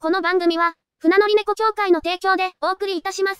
この番組は、船乗り猫協会の提供でお送りいたします。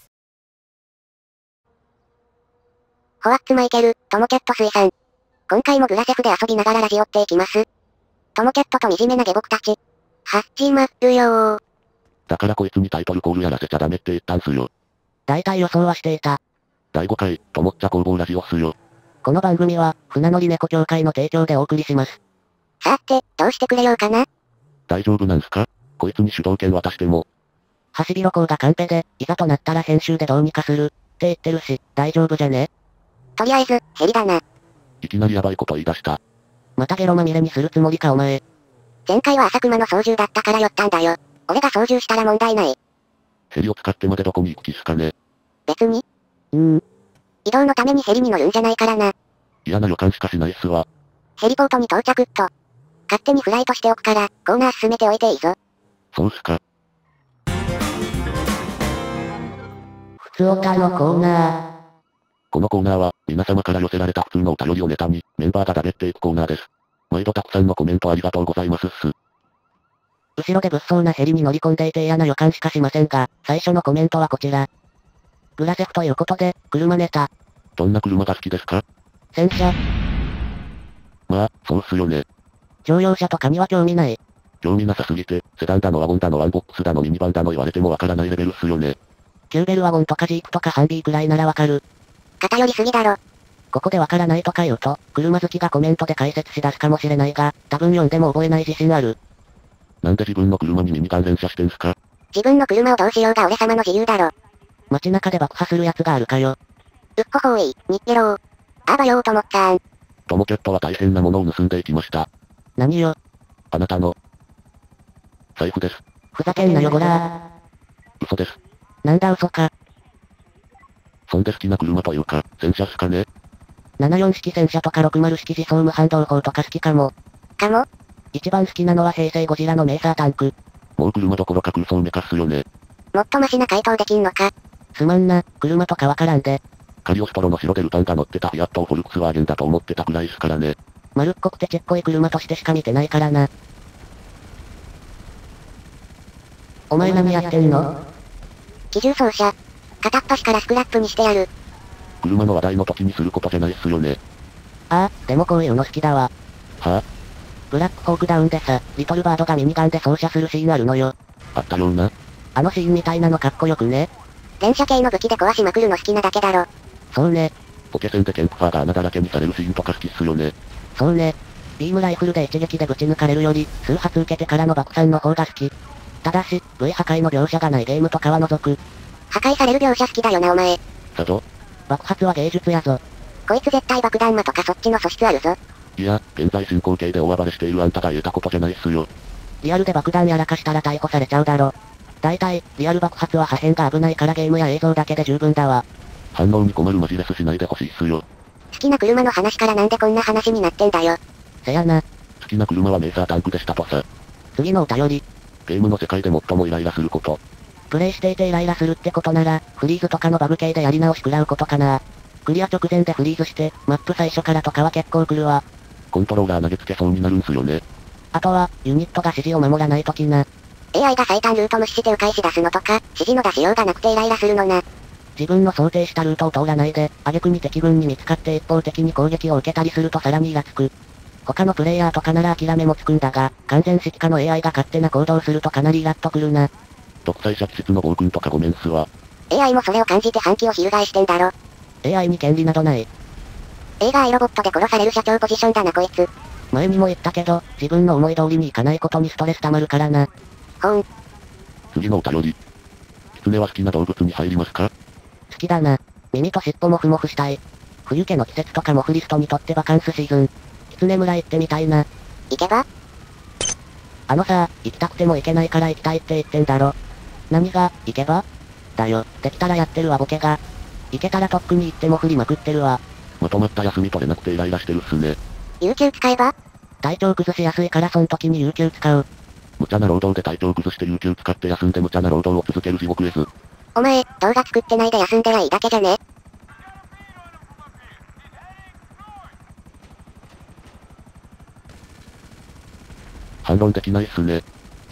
ホワッツマイケル、トモキャット水産。今回もグラセフで遊びながらラジオっていきます。トモキャットと惨めな下僕たち。始まるよー。 だからこいつにタイトルコールやらせちゃダメって言ったんすよ。 大体予想はしていた。 第5回、ともっちゃ工房ラジオっすよ。 この番組は、船乗り猫協会の提供でお送りします。 さて、どうしてくれようかな。 大丈夫なんすか？こいつに主導権渡しても。 ハシビロコウがカンペで、いざとなったら編集でどうにかする、って言ってるし、大丈夫じゃね？ とりあえず、ヘリだな。 いきなりヤバいこと言い出した。 またゲロまみれにするつもりかお前。 前回は朝熊の操縦だったから寄ったんだよ。俺が操縦したら問題ない。 ヘリを使ってまでどこに行く気っすかね？ 別に。移動のためにヘリに乗るんじゃないからな。 嫌な予感しかしないっすわ。 ヘリポートに到着っと。勝手にフライトしておくから、コーナー進めておいていいぞ。 そうっすか。 ふつおたのコーナー。 このコーナーは、皆様から寄せられた普通のお便りをネタに、メンバーがだべっていくコーナーです。毎度たくさんのコメントありがとうございますっす。 後ろで物騒なヘリに乗り込んでいて嫌な予感しかしませんが、最初のコメントはこちら。グラセフということで、車ネタ。 どんな車が好きですか？ 戦車。 まあ、そうっすよね。 乗用車とかには興味ない。 興味なさすぎて、セダンだのワゴンだのワンボックスだのミニバンだの言われてもわからないレベルっすよね。 キューベルワゴンとかジープとかハンビーくらいならわかる。 偏りすぎだろ。 ここでわからないとか言うと、車好きがコメントで解説し出すかもしれないが、多分読んでも覚えない自信ある。 なんで自分の車にミニ関連車してんすか？ 自分の車をどうしようが俺様の自由だろ。 街中で爆破するやつがあるかよ。 うっほほーい、にっげろー。あばよーともっかーん。 トモキャットは大変なものを盗んでいきました。 何よ。 あなたの、財布です。 ふざけんなよこらー。 嘘です。 なんだ嘘か。 そんで好きな車というか、戦車っすかね ？74式戦車とか60式自走無反動砲とか好きかも。 かも？ 一番好きなのは平成ゴジラのメーサータンク。 もう車どころか空想メカっすよね。 もっとマシな回答できんのか？ すまんな、車とかわからんで。 カリオストロの白でルパンが乗ってたフィアットをフォルクスワーゲンだと思ってたくらいっすからね。 丸っこくてちっこい車としてしか見てないからな。お前何やってんの？ 機銃掃射。片っ端からスクラップにしてやる。 車の話題の時にすることじゃないっすよね。 ああ、でもこういうの好きだわ。 はぁ、 ブラックホークダウンでさ、リトルバードがミニガンで操車するシーンあるのよ。 あったような。 あのシーンみたいなのかっこよくね。 連射系の武器で壊しまくるの好きなだけだろ。 そうね。 ポケセンでケンプファーが穴だらけにされるシーンとか好きっすよね。 そうね。ビームライフルで一撃でぶち抜かれるより、数発受けてからの爆散の方が好き。ただし、V 破壊の描写がないゲームとかは除く。 破壊される描写好きだよなお前。 さぞ。 爆発は芸術やぞ。 こいつ絶対爆弾魔とかそっちの素質あるぞ。 いや、現在進行形で大暴れしているあんたが言えたことじゃないっすよ。 リアルで爆弾やらかしたら逮捕されちゃうだろ。大体、リアル爆発は破片が危ないからゲームや映像だけで十分だわ。 反応に困るマジレスしないでほしいっすよ。 好きな車の話からなんでこんな話になってんだよ。 せやな。 好きな車はメーサータンクでしたとさ。 次のお便り。 ゲームの世界で最もイライラすること。 プレイしていてイライラするってことなら、フリーズとかのバグ系でやり直し食らうことかな。クリア直前でフリーズして、マップ最初からとかは結構来るわ。 コントローラー投げつけそうになるんすよね。 あとは、ユニットが指示を守らないときな。 AI が最短ルート無視して迂回し出すのとか、指示の出しようがなくてイライラするのな。 自分の想定したルートを通らないで、挙句に敵軍に見つかって一方的に攻撃を受けたりするとさらにイラつく。他のプレイヤーとかなら諦めもつくんだが、完全指揮下の AI が勝手な行動するとかなりイラっとくるな。 独裁者気質の暴君とかごめんっすわ。 AI もそれを感じて反旗を翻してんだろ。 AI に権利などない。 映画アイロボットで殺される社長ポジションだなこいつ。 前にも言ったけど、自分の思い通りにいかないことにストレス溜まるからな。 ほん。 次のお便り。狐は好きな動物に入りますか？ 好きだな。耳と尻尾もふもふしたい。冬気の季節とかモフリストにとってバカンスシーズン。狐村行ってみたいな。 行けば？ あのさ、行きたくても行けないから行きたいって言ってんだろ。何が、行けば？だよ、できたらやってるわボケが。行けたらとっくに行っても振りまくってるわ。 まとまった休み取れなくてイライラしてるっすね。 有給使えば？ 体調崩しやすいからそん時に有給使う。 無茶な労働で体調崩して有給使って休んで無茶な労働を続ける地獄です。 お前、動画作ってないで休んでりゃいいだけじゃね？ 反論できないっすね。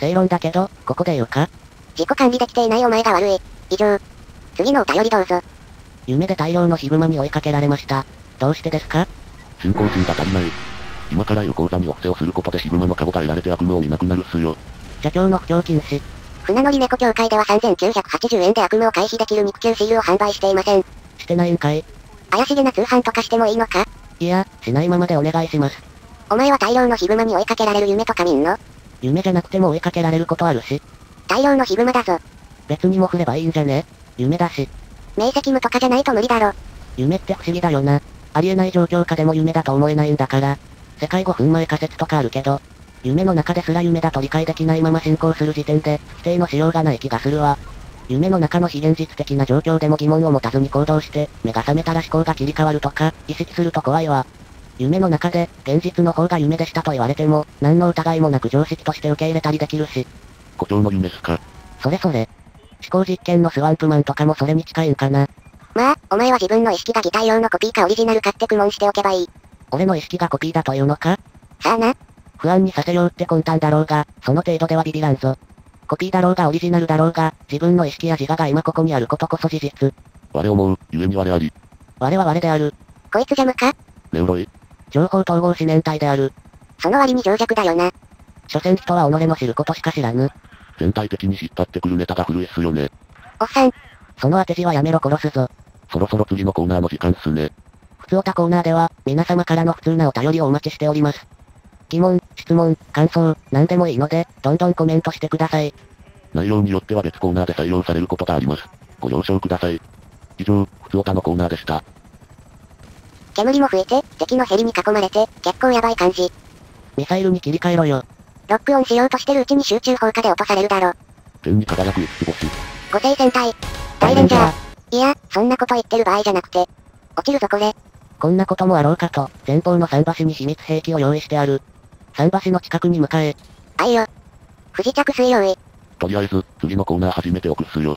正論だけど、ここで言うか？ 自己管理できていないお前が悪い。以上。次のお便りどうぞ。 夢で大量のヒグマに追いかけられました。どうしてですか？ 信仰心が足りない。今から言う講座にお布施をすることでヒグマのカゴが得られて悪夢を見なくなるっすよ。 社長の不況禁止。 船乗り猫協会では3980円で悪夢を回避できる肉球シールを販売していません。 してないんかい？ 怪しげな通販とかしてもいいのか？ いや、しないままでお願いします。 お前は大量のヒグマに追いかけられる夢とか見んの？ 夢じゃなくても追いかけられることあるし。 大量のヒグマだぞ。 別にも振ればいいんじゃね？夢だし。 明晰夢とかじゃないと無理だろ。 夢って不思議だよな。ありえない状況下でも夢だと思えないんだから。世界5分前仮説とかあるけど、夢の中ですら夢だと理解できないまま進行する時点で、否定のしようがない気がするわ。夢の中の非現実的な状況でも疑問を持たずに行動して、目が覚めたら思考が切り替わるとか、意識すると怖いわ。夢の中で、現実の方が夢でしたと言われても、何の疑いもなく常識として受け入れたりできるし。 誇張の夢っすか？ それ。思考実験のスワンプマンとかもそれに近いんかな。 まあ、お前は自分の意識が擬態用のコピーかオリジナルかって苦悶しておけばいい。 俺の意識がコピーだというのか？ さあな。 不安にさせようって魂胆だろうが、その程度ではビビらんぞ。コピーだろうがオリジナルだろうが、自分の意識や自我が今ここにあることこそ事実。 我思う、故に我あり。 我は我である。 こいつジャムか？ ネウロイ。 情報統合思念体である。 その割に情弱だよな。 所詮人は己の知ることしか知らぬ。 全体的に引っ張ってくるネタが古いっすよね。 おっさん。 その当て字はやめろ殺すぞ。 そろそろ次のコーナーの時間っすね。 ふつおたコーナーでは、皆様からの普通なお便りをお待ちしております。疑問、質問、感想、何でもいいので、どんどんコメントしてください。 内容によっては別コーナーで採用されることがあります。ご了承ください。以上、ふつおたのコーナーでした。 煙も増えて、敵のヘリに囲まれて、結構やばい感じ。 ミサイルに切り替えろよ。 ロックオンしようとしてるうちに集中砲火で落とされるだろ。 天に輝く五つ星。 五星戦隊。大レンジャー。いや、そんなこと言ってる場合じゃなくて。落ちるぞこれ。 こんなこともあろうかと、前方の桟橋に秘密兵器を用意してある。桟橋の近くに向かえ。 あいよ。不時着水用意。 とりあえず、次のコーナー始めておくっすよ。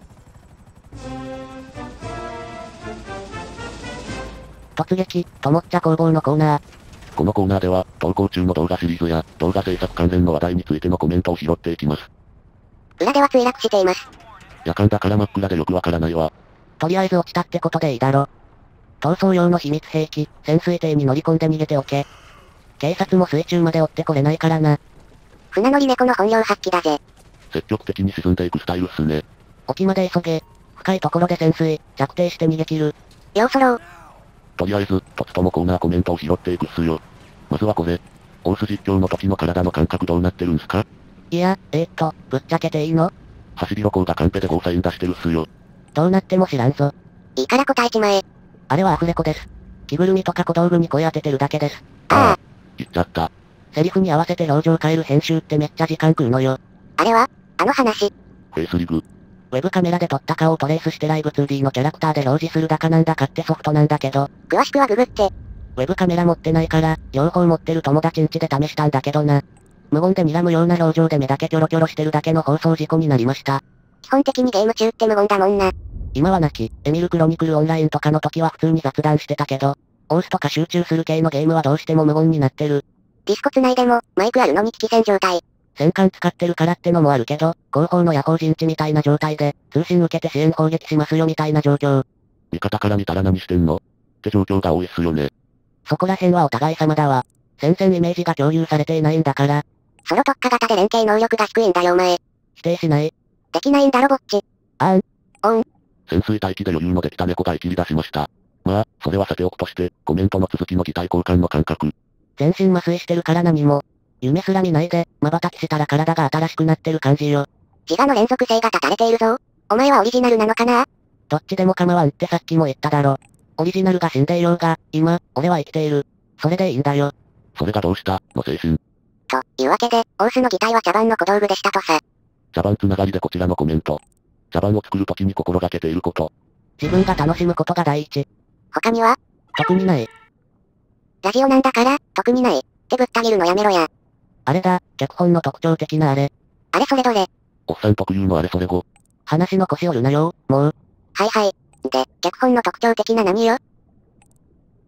突撃、ともっちゃ工房のコーナー。 このコーナーでは、投稿中の動画シリーズや、動画制作関連の話題についてのコメントを拾っていきます。 裏では墜落しています。 夜間だから真っ暗でよくわからないわ。 とりあえず落ちたってことでいいだろ。逃走用の秘密兵器、潜水艇に乗り込んで逃げておけ。警察も水中まで追ってこれないからな。 船乗り猫の本領発揮だぜ。 積極的に沈んでいくスタイルっすね。 沖まで急げ。深いところで潜水、着底して逃げ切る。 ようそろう。 とりあえず、とつともコーナーコメントを拾っていくっすよ。まずはこれ。オース実況の時の体の感覚どうなってるんすか？ いや、ぶっちゃけていいの？ 走り旅行がカンペでゴーサイン出してるっすよ。 どうなっても知らんぞ。 いいから答えちまえ。 あれはアフレコです。着ぐるみとか小道具に声当ててるだけです。 ああ。 言っちゃった。 セリフに合わせて表情変える編集ってめっちゃ時間食うのよ。 あれはあの話。 フェイスリグ。 ウェブカメラで撮った顔をトレースしてライブ 2D のキャラクターで表示するだかなんだかってソフトなんだけど、 詳しくはググって。 ウェブカメラ持ってないから、両方持ってる友達ん家で試したんだけどな。無言で睨むような表情で目だけキョロキョロしてるだけの放送事故になりました。 基本的にゲーム中って無言だもんな。 今はなき、エミルクロニクルオンラインとかの時は普通に雑談してたけど、オースとか集中する系のゲームはどうしても無言になってる。 ディスコ繋いでも、マイクあるのに危機戦状態。 戦艦使ってるからってのもあるけど、後方の野砲陣地みたいな状態で、通信受けて支援砲撃しますよみたいな状況。 味方から見たら何してんのって状況が多いっすよね。 そこら辺はお互い様だわ。戦線イメージが共有されていないんだから。 ソロ特化型で連携能力が低いんだよお前。 否定しない。 できないんだろぼっち。 あん。 おん。 潜水待機で余裕のできた猫が切り出しました。まあ、それはさておくとして、コメントの続きの擬態交換の感覚。 全身麻酔してるから何も。夢すら見ないで、瞬きしたら体が新しくなってる感じよ。 自我の連続性が断たれているぞ。お前はオリジナルなのかな？ どっちでも構わんってさっきも言っただろ。オリジナルが死んでいようが、今、俺は生きている。それでいいんだよ。 それがどうしたの精神。 というわけで、オースの擬態は茶番の小道具でしたとさ。 茶番つながりでこちらのコメント。茶番を作るときに心がけていること。 自分が楽しむことが第一。 他には？ 特にない。 ラジオなんだから、特にない。ってぶった切るのやめろや。 あれだ、脚本の特徴的なあれ。 あれそれどれ？ おっさん特有のあれそれ語。 話の腰折るなよ、もう。 はいはい。で、脚本の特徴的な何よ？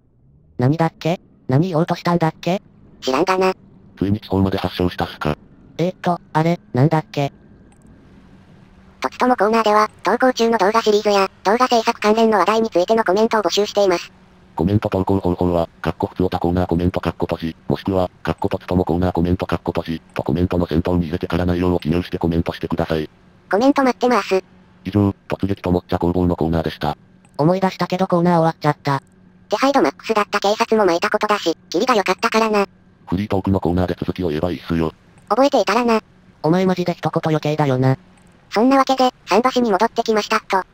何だっけ？何言おうとしたんだっけ？ 知らんがな。 ついに地方まで発症したっすか。 あれ、なんだっけ。 とつともコーナーでは、投稿中の動画シリーズや、動画制作関連の話題についてのコメントを募集しています。 コメント投稿方法は、普通オタコーナーコメント閉じ、もしくは、とつともコーナーコメント閉じ、とコメントの先頭に入れてから内容を記入してコメントしてください。 コメント待ってます。 以上、突撃ともっちゃ工房のコーナーでした。 思い出したけどコーナー終わっちゃった。 手配度マックスだった警察も巻いたことだし、キリが良かったからな。 フリートークのコーナーで続きを言えばいいっすよ。 覚えていたらな。 お前マジで一言余計だよな。 そんなわけで、桟橋に戻ってきましたと。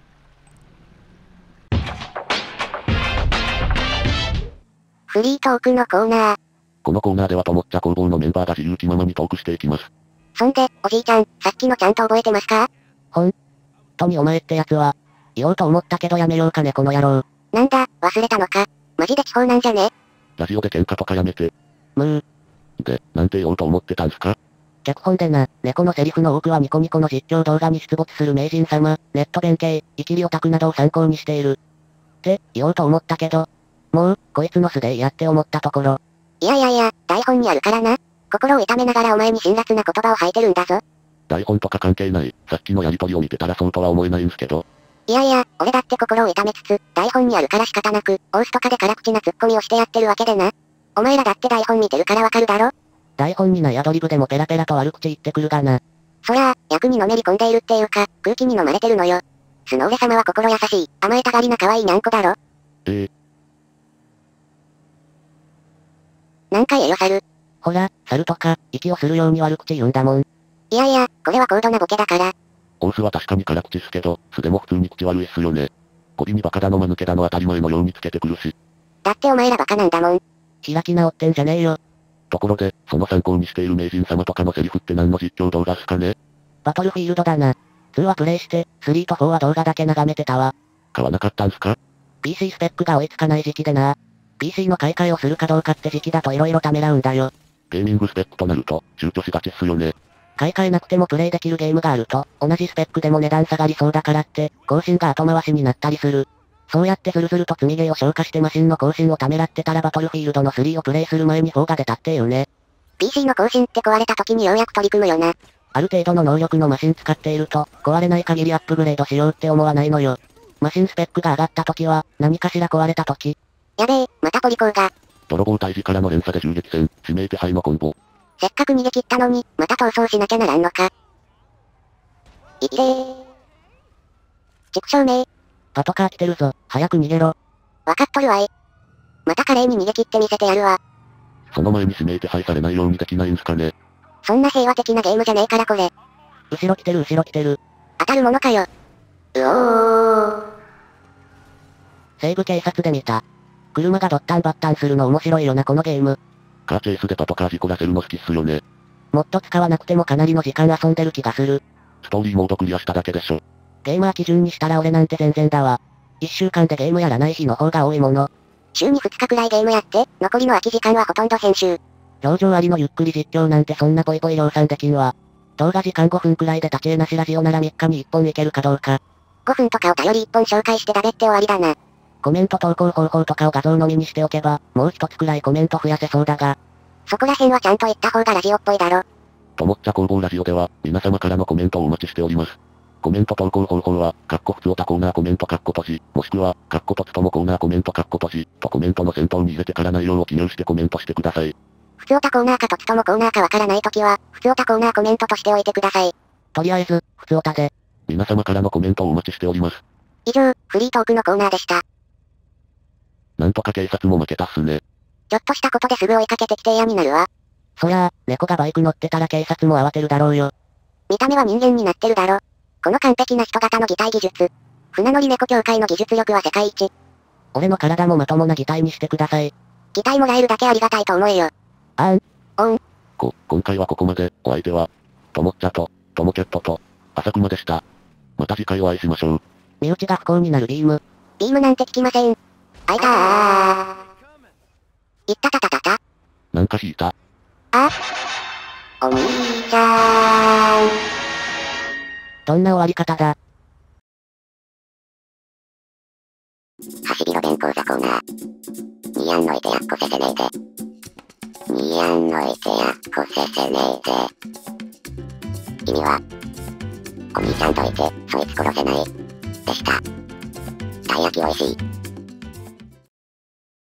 フリートークのコーナー。 このコーナーではともっちゃ工房のメンバーが自由気ままにトークしていきます。 そんで、おじいちゃん、さっきのちゃんと覚えてますか？ トミお前ってやつは、言おうと思ったけどやめようかねこの野郎。 なんだ、忘れたのか。マジで地方なんじゃね？ ラジオで喧嘩とかやめて。で、なんて言おうと思ってたんすか？ 脚本でな、猫のセリフの多くはニコニコの実況動画に出没する名人様、ネット弁慶、イキリオタクなどを参考にしている。って言おうと思ったけど、もう、こいつの素でいいやって思ったところ。 いや、台本にあるからな。心を痛めながらお前に辛辣な言葉を吐いてるんだぞ。 台本とか関係ない。さっきのやりとりを見てたらそうとは思えないんすけど。 いや、俺だって心を痛めつつ、台本にあるから仕方なく、オースとかで辛口なツッコミをしてやってるわけでな。お前らだって台本見てるからわかるだろ？ 台本にないアドリブでもペラペラと悪口言ってくるがな。 そりゃあ、役にのめり込んでいるっていうか、空気に飲まれてるのよ。素の俺様は心優しい、甘えたがりな可愛いにゃんこだろ。なんか言えよ猿。 ほら、猿とか、息をするように悪口言うんだもん。 いや、これは高度なボケだから。 オースは確かに辛口っすけど、素でも普通に口悪いっすよね。語尾にバカだの間抜けだの当たり前のようにつけてくるし。 だってお前らバカなんだもん。 開き直ってんじゃねえよ。 ところで、その参考にしている名人様とかのセリフって何の実況動画っすかね？ バトルフィールドだな。2はプレイして、3と4は動画だけ眺めてたわ。 買わなかったんすか？ PC スペックが追いつかない時期でな。PC の買い替えをするかどうかって時期だと色々ためらうんだよ。 ゲーミングスペックとなると、躊躇しがちっすよね。 買い替えなくてもプレイできるゲームがあると、同じスペックでも値段下がりそうだからって、更新が後回しになったりする。そうやってスルスルと積みゲーを消化してマシンの更新をためらってたらバトルフィールドの3をプレイする前に4が出たってよね。 PC の更新って壊れた時にようやく取り組むよな。 ある程度の能力のマシン使っていると、壊れない限りアップグレードしようって思わないのよ。マシンスペックが上がった時は、何かしら壊れた時。 やべえ、またポリコーが。 泥棒退治からの連鎖で銃撃戦、指名手配のコンボ。 せっかく逃げ切ったのに、また逃走しなきゃならんのか。いきれー。畜生めー。 パトカー来てるぞ、早く逃げろ。 わかっとるわい。また華麗に逃げ切ってみせてやるわ。 その前に指名手配されないようにできないんすかね？ そんな平和的なゲームじゃねえからこれ。 後ろ来てる。 当たるものかよ。うおー。 西部警察で見た。車がドッタンバッタンするの面白いよなこのゲーム。 カーチェイスでパトカー事故らせるの好きっすよね。 もっと使わなくてもかなりの時間遊んでる気がする。 ストーリーモードクリアしただけでしょ。 ゲーマー基準にしたら俺なんて全然だわ。1週間でゲームやらない日の方が多いもの。 週に2日くらいゲームやって、残りの空き時間はほとんど編集。 表情ありのゆっくり実況なんてそんなぽいぽい量産できんわ。動画時間5分くらいで立ち絵なしラジオなら3日に1本いけるかどうか。 5分とかお便り1本紹介してだべって終わりだな。 コメント投稿方法とかを画像のみにしておけば、もう一つくらいコメント増やせそうだが。 そこら辺はちゃんと言った方がラジオっぽいだろ。 ともっちゃ工房ラジオでは、皆様からのコメントをお待ちしております。コメント投稿方法は、普通オタコーナーコメント閉じ、もしくは、とつともコーナーコメント閉じ、とコメントの先頭に入れてから内容を記入してコメントしてください。 普通オタコーナーかとつともコーナーかわからないときは、普通オタコーナーコメントとしておいてください。 とりあえず、普通オタで。 皆様からのコメントをお待ちしております。 以上、フリートークのコーナーでした。 なんとか警察も負けたっすね。 ちょっとしたことですぐ追いかけてきて嫌になるわ。 そりゃあ、猫がバイク乗ってたら警察も慌てるだろうよ。 見た目は人間になってるだろ。この完璧な人型の擬態技術。船乗り猫協会の技術力は世界一。 俺の体もまともな擬態にしてください。 擬態もらえるだけありがたいと思えよ。 今回はここまで。お相手は、ともっちゃと、ともキャットと、朝熊でした。また次回お会いしましょう。 身内が不幸になるビーム。 ビームなんて聞きません。あいたー。いったたたたた。 なんか引いた。 あ。お兄ちゃん。 どんな終わり方だ。 ハシビロ弁講座コーナー。ニヤンのいてやっこせせねえで。ニヤンのいてやっこせせねえで。 君は。お兄ちゃんといて、そいつ殺せない。でした。たい焼き美味しい。